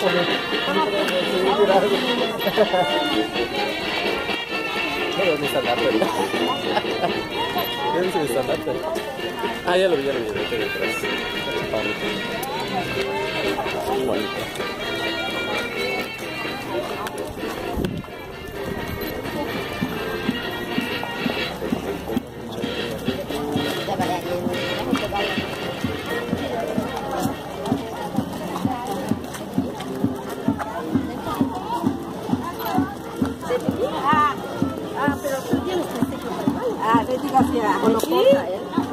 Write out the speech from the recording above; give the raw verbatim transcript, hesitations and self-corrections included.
mi estandarte. ¿Quién es mi estandarte? Ah, ya lo vi, ya lo vi, aquí detrás. Muy bonito. Ah, pero tú tienes que estar con ah, le digas que a lo corta, ¿eh?